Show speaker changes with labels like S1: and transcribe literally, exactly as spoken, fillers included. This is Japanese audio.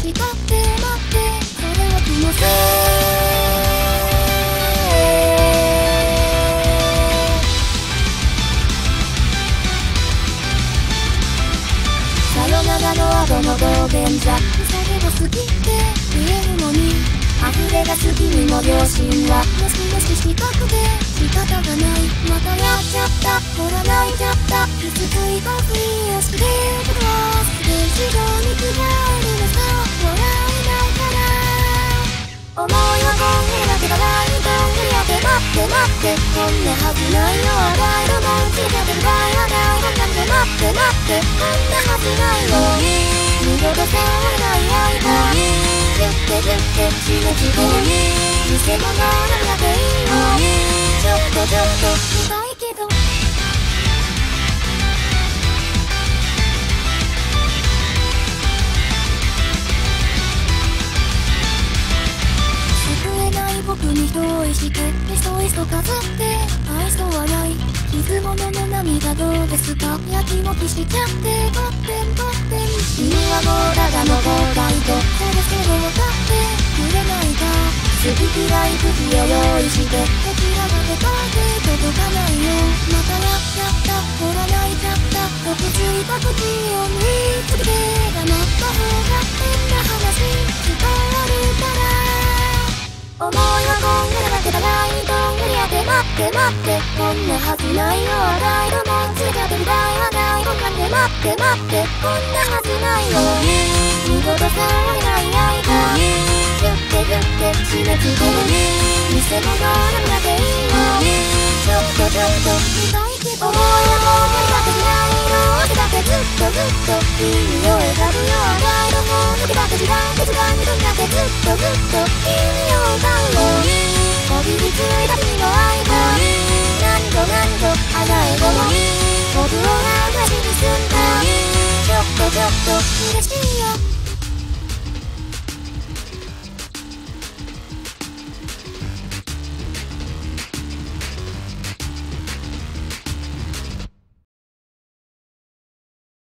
S1: したって待ってそれは気のせいさよならの後の道玄者それが好きって言えるのに溢れが好きにも両親はメシメシしたくて仕方がないまたやっちゃったほら泣いちゃった傷ついたふりをして僕はステージ上に着替えるのさ笑えないから思いはこんなだけどライト振り当て待って待ってこんなはずないよ笑えるもん違ってる場合はないもんなんで待って待ってこんなはずないのに二度と触れない相棒ギュッてギュッて締め付ける偽物なんだっていいのにちょっとちょっと見たいけど救えない僕に同意していそいそ飾って愛想はない傷物の涙どうですかやきもきしちゃってとってんとってん死ぬはもうただの妨害とそろそろ分かってくれないか好き嫌い釘を用意してこちらまで遠く届かないよまたやっちゃったほら泣いちゃった毒ついた口を縫い付けて黙った方が変な話伝わるから思いはこんなだけどライト振り当て待って待ってこんなはずないよ笑えるもんついちゃってる場合はないもんなんで待って待ってこんなはずないよ二度と触れない相棒ギュッてギュッて締め付ける偽物なんだっていいのにちょっとちょっと見たいけど思いはこんなだけじゃないの汗だってずっとずっと君を選ぶよ笑えるもん抜けだって時間って時間に分だってずっとずっと君を歌うのにこびりついた君の相棒何度何度あがえごも僕を話にすんだちょっとちょっと嬉しい